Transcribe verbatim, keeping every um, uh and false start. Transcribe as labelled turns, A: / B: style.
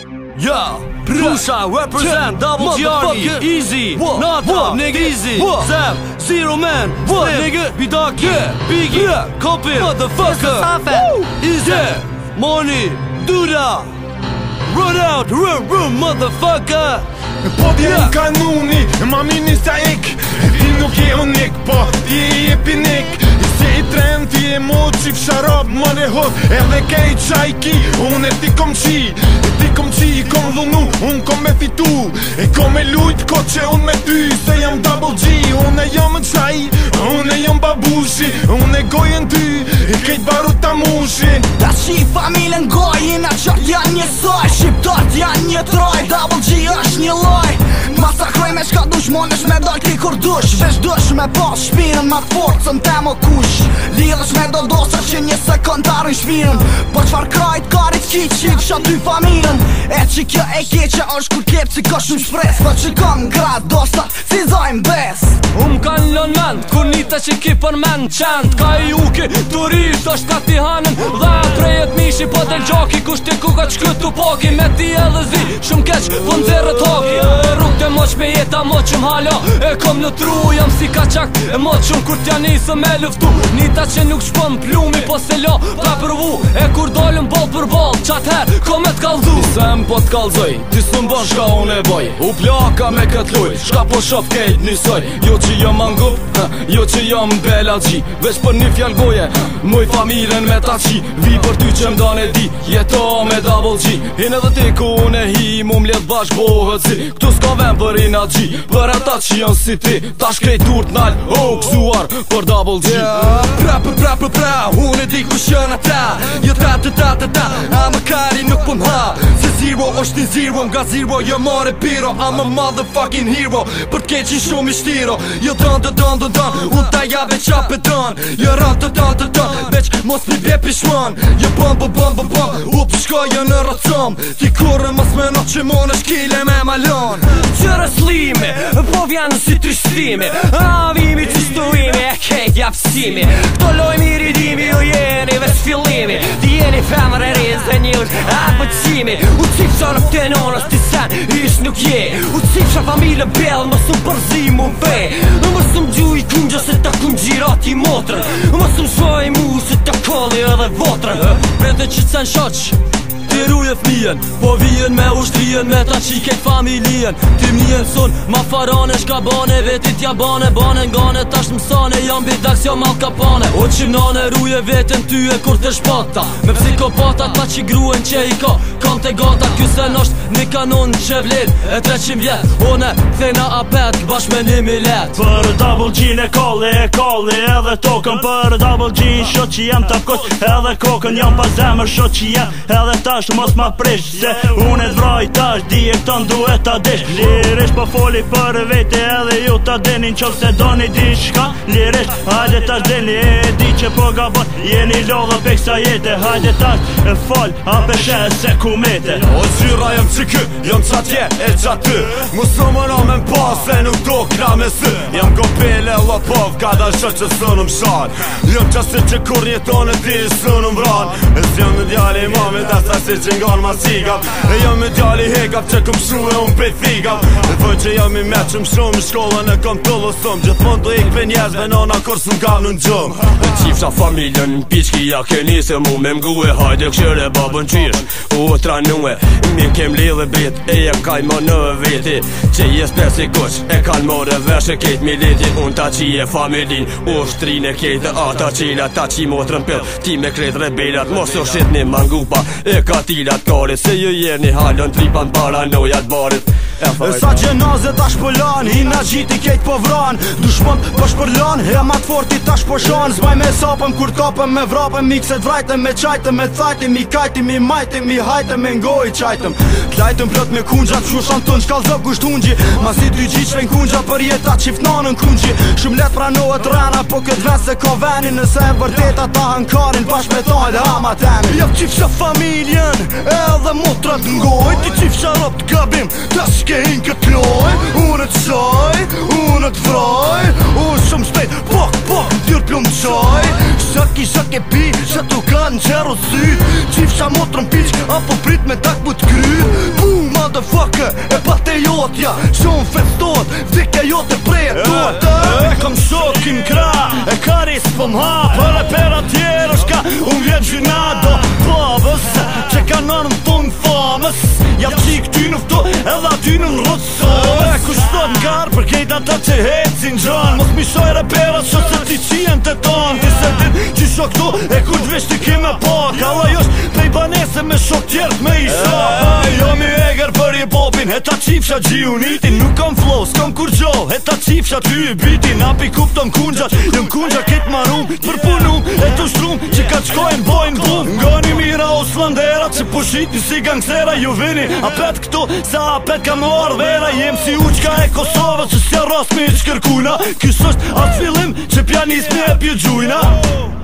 A: Yeah, Pusha, represent, double G Army, easy, Nata, nigga, easy, Zab, Zero Man, what, nigga, B-Dog, yeah, Biggie, Copin, motherfucker, easy, Money, Duda, run out, run, run, motherfucker.
B: Po t'jem kanuni, ma mini sa ik Ti nuk je unik, po ti je epinik Si i trend, ti je mo qif sharab, ma ne hod Edhe kej qajki, unë e ti kom qi E ti kom qi, i kom dhunu, unë kom me fitu E kom me lujt, ko që unë me ty Se jam double G, unë e jam në qaj Unë e jam babushi, unë e gojen ty E kejt baru ta mushi
C: Ta qi familjen gojin, a qak janë njësoj Shqiptat janë një troj, double G është një loj Masakroj me shka dush, monesh me doj ti kur dush Vesh dush me pas shpirën ma forcën te më kush Lidhësh me do dosa që një sekundar në shpirën Po qfar krajt karit ki qik qa ty familjen E që kjo e keqe është kur kep si ka shumë shpres Po që kam grad dosa si zojmë bes
A: Um kan lën mend, kur nita që ki për men qend Ka i uki, turisht është ka ti hanën Dha trejet mishi po del gjaki Kush ti ku ka qkyt tu paki Me ti edhe zi, shumë keq po nëzirët hoki Rrug të moq me jeta moqëm hala E kom në tru, jam si ka qakt E moqëm kur t'ja nisë me luftu Nita që nuk shpën plumi Po se la pa përvu E kur dalëm bol për bol Qat her, ko me t'kallzu Nisem po t'kallzoj Ti s'm bon shka unë e boj U plaka me kët luj Shka po shof kejt njësoj Jo që jam angup Jo që jam bela gji Vesh për një fjall goje Muj familjen me ta qi Vi për ty që m'dan e di Jeto me double G Hin edhe ti ku unë e hi Mu m'ljet bash bohët si Këtu s'ka ven për ina G Për ata që janë si ti Ta shkrejt urt nal Oh, kësuar për double G Pra për pra për pra Unë e di ku shën ata Jo ta ta ta ta ta A më kari nuk po m'ha Se zero është një zero Nga zero jo mare piro I'm a motherfucking hero Për t'keqin shumë i shtiro Jo dën dën dën dën dën Unë ta jave qap e dën Jo rën të dën të dën Veç mos mi be pishman Jo bëm bëm bëm bëm bëm U pëshkoja në rëcëm Ti kurë mos me në që mon është kile me malon
D: Qërë slimi, po vjenë si tristimi Avimi që stuimi, e kejt japsimi Këto loj miri dimi, o jeni veç fillimi Ti jeni femër e riz dhe njës atë pëtësimi U cip qa nuk të nonës ti sen, ish nuk je U cip qa familë bellë, më së përzi mu ve Më së më gjuj kungja se ta kungjira ti motrën Më së më shoj mu se ta kolli edhe votrën
A: Prete që të sen shoq Ti ruje fmijen, po vijen me ushtrijen Me ta qikejt familjen Ti mnijen son, ma farane shka bane Vetit ja bane, bane ngane Tash mësane, jam bidak s'jo mal kapane O qim nane ruje vetën ty e kur të shpata Me psikopata ta që gruen që i ka Kam të gata, kysen është një kanon që vlen E treqim vjet, one, thena apet Bash me një milet
E: Për double G në kolli, e kolli edhe tokën Për double G shot që jem të koq Edhe kokën jam pa zemër shot që jem Edhe tash mos ma prish Se unë e t'vraj tash Di e këton duhet ta dish Lirisht po foli për vete Edhe ju ta dini në qovë se doni di shka Lirisht hajde tash dini E di që po gabon Jeni lodhë pe kësa jete Hajde tash e fol A peshe se ku mete
B: O zyra jem që kë Jam qa tje e qa ty Musë më në me m'pa Se nuk do kna me sy Jam gopele lopov Ka da shë që së në mshan Jam qasi që kur jetone ti së në mbran E s'jam në djali mami Da sa si që ngon ma sigap E jam me djali hekap që këm shru e unë pej thigap E thoj që jam i me që më shumë Shkollën e kom të lësëm Gjithmon të ik për njerëzve Nona kur s'm kam në në gjëm
A: E qifsha familjen Piçki ja ke njëse mu me mgu e Hajde këshire babën qish U tra nue Mi kem lidhe brit E jem kaj më në veti Që jes pesi kuq E kan more vesh e kejt militi Unë ta qi e familin U shtrin e kejt dhe ata qila Ta qi motrën pill Ti me kret rebelat Mos u shit një mangupa E ka tilat kari Se ju jeni halën tripan paranojat barit
C: E sa gjenaze tash pëllan Hina gjiti kejt po vran Dushmon po shpërlan E ma t'forti tash po shan Zbaj me sapëm kur kapëm me vrapëm Mikset vrajtëm me qajtëm Me thajtëm mi kajtëm mi majtëm Mi hajtëm me ngoj qajtëm Klajtëm plot me kungja T'shushan tën shkallzop kusht ungji Ma si dy gjiq shven kungja Për jeta qiftnanën kungji Shumë let pranohet rana Po këtë ven se ka venin Nëse e vërteta ta hënkarin Bash me thajt hama temin Jep qifsha familjen edhe motrat ngoj Ti qif sharop t'gabim, ta shke in kët loj Unë t'qaj, unë t'vraj Unë shumë shpejt, pok, pok, t'jur pjom t'qaj Shaki, shaki pi, shatu kanë qero syt Qif qa motrën piq, apo prit me tak bu t'kryt Boom, motherfucker, e pa te jotja Shumë festot, vdikja jote prej e tot E kom shokin kra, e karis pëm ha Për e pera tjera shka, unë vjet gjyna do babës Që ka nërën tonë famës Ja qik ty në fto, edhe ty në rëtësës E kushtot n'gar për kejt ata që hecin gjan Mos mi shoj reperat, sho se ti qien të ton Ti se din që shok tu, e kur t'vesh ti kime pak Alla josh pej banese me shok tjert me i shok Jo mi eger për i popin, e ta qifsha gjiunitin Nuk kom flow, s'kom kur gjo, e ta qifsha ty i bitin Api kupton kungjat, jëm kungjat ket marum Për punum, e të shtrum, që ka qkojnë bojnë bum Ngoni mira o slanderat, që pushitin si gangsera Ju vini, apet këtu, sa apet ka më ardhera Jem si uqka e Kosovës, që s'ja ras me i qkërkuna Kys është atë fillim, që pianismi e pjë gjujna